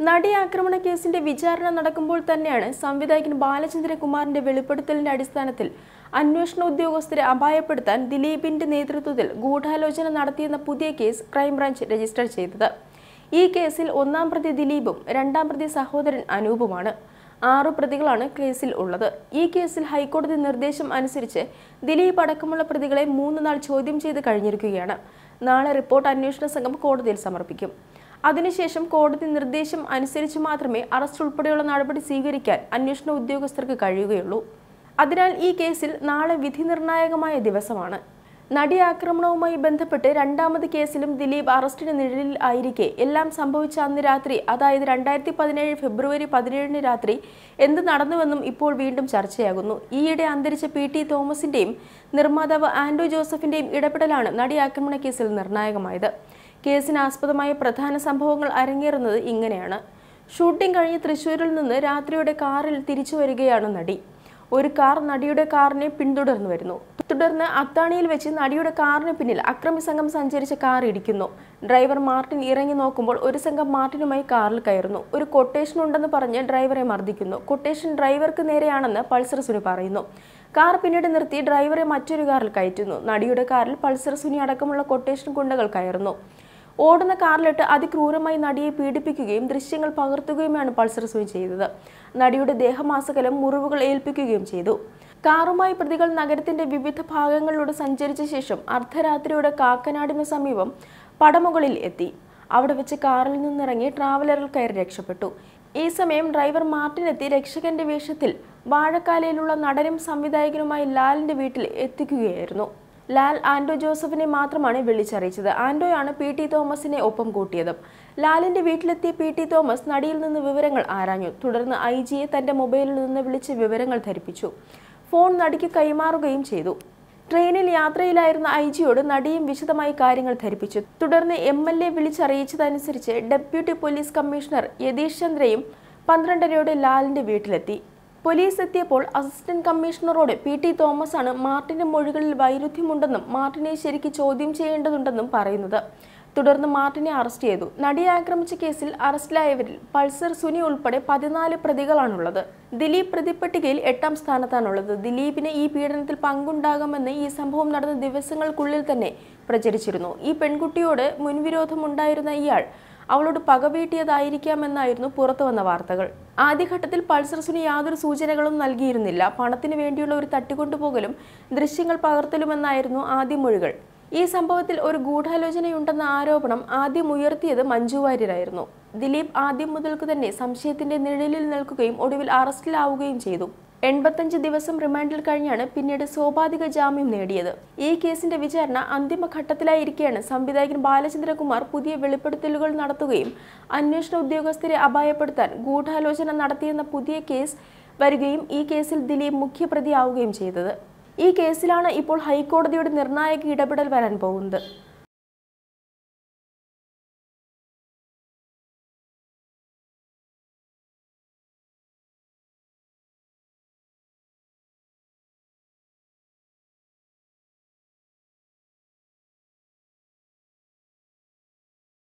നടി ആക്രമണ കേസിന്റെ വിചാരണ നടക്കുമ്പോൾ തന്നെയാണ് സംവിധായകൻ ബാലചന്ദ്രകുമാറിന്റെ വെളിപ്പെടുത്തലിന്റെ അടിസ്ഥാനത്തിൽ അന്വേഷണ ഉദ്യോഗസ്ഥരെ അപായപ്പെടുത്താൻ ദിലീപിന്റെ നേതൃത്വത്തിൽ ഗൂഢാലോചന നടത്തിയെന്ന പുതിയ കേസ് ക്രൈംബ്രാഞ്ച് രജിസ്റ്റർ ചെയ്തത്. ഈ കേസിൽ ഒന്നാം പ്രതി ദിലീപും രണ്ടാം പ്രതി സഹോദരൻ അനൂപുമാണ്. 6 പ്രതികളാണ് കേസിൽ ഉള്ളത്. ഈ കേസിൽ ഹൈക്കോടതി നിർദ്ദേശം അനുസരിച്ച് ദിലീപ് അടക്കമുള്ള പ്രതികളെ 3 നാൾ ചോദ്യം ചെയ്ത് കഴിഞ്ഞിരിക്കുകയാണ്. നാളെ റിപ്പോർട്ട് അന്വേഷണ സംഘം കോടതിയിൽ സമർപ്പിക്കും. അതിനുശേഷം കോടതി നിർദ്ദേശം അനുസരിച്ച് മാത്രമേ അറസ്റ്റ് ഉൾപ്പെടെയുള്ള നടപടി സ്വീകരിക്കാൻ അന്വേഷണ ഉദ്യോഗസ്ഥർക്ക് കഴിയുകയുള്ളൂ. അതിനാൽ ഈ കേസിൽ നാളെ വിധി നിർണായകമായ ദിവസമാണ്. നടി ആക്രമണവുമായി ബന്ധപ്പെട്ട് രണ്ടാമത് കേസിലും ദിലീപ് അറസ്റ്റിന് നിഴലിൽ ആയിരിക്കെ എല്ലാം സംഭവിച്ച അന്ന് രാത്രി, അതായത് 2017 ഫെബ്രുവരി 17 രാത്രി എന്ത് നടന്നുവെന്നും ഇപ്പോൾ വീണ്ടും ചർച്ചയാകുന്നു. ഈയിടെ അന്തരിച്ച PT തോമസിന്റെയും നിർമ്മാതാവ് ആൻഡോ ജോസഫിന്റെയും ഇടപെടലാണ് നടി ആക്രമണ കേസിൽ നിർണായകമായത്. കേസിന് ആസ്പദമായ പ്രധാന സംഭവങ്ങൾ അരങ്ങേറുന്നത് ഇങ്ങനെയാണ്. ഷൂട്ടിംഗ് കഴിഞ്ഞ് തൃശ്ശൂരിൽ നിന്ന് രാത്രിയോടെ കാറിൽ തിരിച്ചു വരികയാണ് നടി. ഒരു കാർ നടിയുടെ കാറിനെ പിന്തുടർന്നു വരുന്നു. തുടർന്ന് അത്താണിയിൽ വെച്ച് നടിയുടെ കാറിന് പിന്നിൽ അക്രമി സംഘം സഞ്ചരിച്ച കാർ ഇടിക്കുന്നു. ഡ്രൈവർ മാർട്ടിൻ ഇറങ്ങി നോക്കുമ്പോൾ ഒരു സംഘം മാർട്ടിനുമായി കാറിൽ കയറുന്നു. ഒരു കൊട്ടേഷൻ ഉണ്ടെന്ന് പറഞ്ഞ് ഡ്രൈവറെ മർദ്ദിക്കുന്നു. കൊട്ടേഷൻ ഡ്രൈവർക്ക് നേരെയാണെന്ന് പൾസർ സുനി പറയുന്നു. കാർ പിന്നീട് നിർത്തി ഡ്രൈവറെ മറ്റൊരു കാറിൽ കയറ്റുന്നു. നടിയുടെ കാറിൽ പൾസർ സുനി അടക്കമുള്ള കൊട്ടേഷൻ ഗുണ്ടകൾ കയറുന്നു. ഓടുന്ന കാറിലിട്ട് അതിക്രൂരമായി നടിയെ പീഡിപ്പിക്കുകയും ദൃശ്യങ്ങൾ പകർത്തുകയുമാണ് പൾസർ സുനി ചെയ്തത്. നടിയുടെ ദേഹമാസകലം മുറിവുകൾ ഏൽപ്പിക്കുകയും ചെയ്തു. കാറുമായി പ്രതികൾ നഗരത്തിന്റെ വിവിധ ഭാഗങ്ങളിലൂടെ സഞ്ചരിച്ച ശേഷം അർദ്ധരാത്രിയോടെ കാക്കനാടിനു സമീപം പടമുകളിൽ എത്തി. അവിടെ വെച്ച് കാറിൽ നിന്നിറങ്ങി ട്രാവലറിൽ കയറി രക്ഷപ്പെട്ടു. ഈ സമയം ഡ്രൈവർ മാർട്ടിൻ എത്തി രക്ഷകന്റെ വേഷത്തിൽ വാഴക്കാലയിലുള്ള നടനും സംവിധായകനുമായി ലാലിന്റെ വീട്ടിൽ എത്തിക്കുകയായിരുന്നു. ലാൽ ആൻഡോ ജോസഫിനെ മാത്രമാണ് വിളിച്ചറിയിച്ചത്. ആൻഡോയാണ് PT തോമസിനെ ഒപ്പം കൂട്ടിയത്. ലാലിന്റെ വീട്ടിലെത്തിയ PT തോമസ് നടിയിൽ നിന്ന് വിവരങ്ങൾ ആരാഞ്ഞു. തുടർന്ന് IG-യെ തന്റെ മൊബൈലിൽ നിന്ന് വിളിച്ച് വിവരങ്ങൾ ധരിപ്പിച്ചു. ഫോൺ നടിക്ക് കൈമാറുകയും ചെയ്തു. ട്രെയിനിൽ യാത്രയിലായിരുന്ന IG-യോട് നടിയും വിശദമായി കാര്യങ്ങൾ ധരിപ്പിച്ചു. തുടർന്ന് MLA വിളിച്ചറിയിച്ചതനുസരിച്ച് ഡെപ്യൂട്ടി പോലീസ് കമ്മീഷണർ യതീഷ് ചന്ദ്രയും 12:30 ലാലിന്റെ വീട്ടിലെത്തി. പോലീസ് എത്തിയപ്പോൾ അസിസ്റ്റന്റ് കമ്മീഷണറോട് PT തോമസാണ് മാർട്ടിന്റെ മൊഴികളിൽ വൈരുദ്ധ്യമുണ്ടെന്നും മാർട്ടിനെ ശരിക്ക് ചോദ്യം ചെയ്യേണ്ടതുണ്ടെന്നും പറയുന്നത്. തുടർന്ന് മാർട്ടിനെ അറസ്റ്റ് ചെയ്തു. നടിയെ ആക്രമിച്ച കേസിൽ അറസ്റ്റിലായവരിൽ പൾസർ സുനി ഉൾപ്പെടെ 14 പ്രതികളാണുള്ളത്. ദിലീപ് പ്രതിപ്പട്ടികയിൽ 8ാം സ്ഥാനത്താണുള്ളത്. ദിലീപിന് ഈ പീഡനത്തിൽ പങ്കുണ്ടാകുമെന്ന് ഈ സംഭവം നടന്ന ദിവസങ്ങൾക്കുള്ളിൽ തന്നെ പ്രചരിച്ചിരുന്നു. ഈ പെൺകുട്ടിയോട് മുൻവിരോധമുണ്ടായിരുന്ന ഇയാൾ അവളോട് പകവീട്ടിയതായിരിക്കാമെന്നായിരുന്നു പുറത്തുവന്ന വാർത്തകൾ. ആദ്യഘട്ടത്തിൽ പൾസർ സുനി യാതൊരു സൂചനകളും നൽകിയിരുന്നില്ല. പണത്തിനു വേണ്ടിയുള്ള ഒരു തട്ടിക്കൊണ്ടുപോകലും ദൃശ്യങ്ങൾ പകർത്തലുമെന്നായിരുന്നു ആദ്യ മൊഴികൾ. ഈ സംഭവത്തിൽ ഒരു ഗൂഢാലോചനയുണ്ടെന്ന ആരോപണം ആദ്യം ഉയർത്തിയത് മഞ്ജു വാര്യരായിരുന്നു. ദിലീപ് ആദ്യം മുതൽക്കു തന്നെ സംശയത്തിന്റെ നിഴലിൽ നിൽക്കുകയും ഒടുവിൽ അറസ്റ്റിലാവുകയും ചെയ്തു. 85 ദിവസം റിമാൻഡിൽ കഴിഞ്ഞാണ് പിന്നീട് സോപാധിക ജാമ്യം നേടിയത്. ഈ കേസിന്റെ വിചാരണ അന്തിമഘട്ടത്തിലായിരിക്കെയാണ് സംവിധായകൻ ബാലചന്ദ്രകുമാർ പുതിയ വെളിപ്പെടുത്തലുകൾ നടത്തുകയും അന്വേഷണ ഉദ്യോഗസ്ഥരെ അപായപ്പെടുത്താൻ ഗൂഢാലോചന നടത്തിയെന്ന പുതിയ കേസ് വരികയും ഈ കേസിൽ ദിലീപ് മുഖ്യപ്രതിയാവുകയും ചെയ്തത്. ഈ കേസിലാണ് ഇപ്പോൾ ഹൈക്കോടതിയുടെ നിർണായക ഇടപെടൽ വരാൻ പോകുന്നത്.